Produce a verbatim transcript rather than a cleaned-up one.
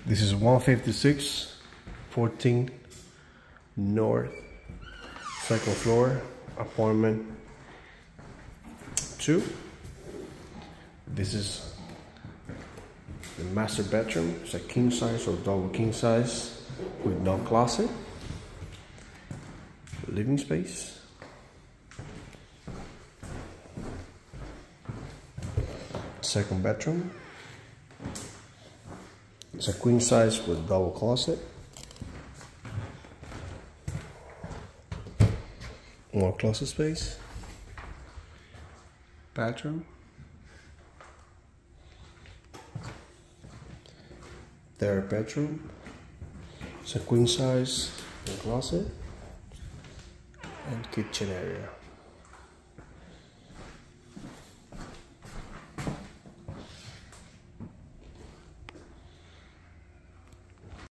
This is one fifty-six, fourteen North, second floor, apartment two. This is the master bedroom. It's a king size or double king size with no closet. Living space. Second bedroom. It's a queen size with double closet. More closet space. Bathroom. Third bedroom. It's a queen size with closet and kitchen area.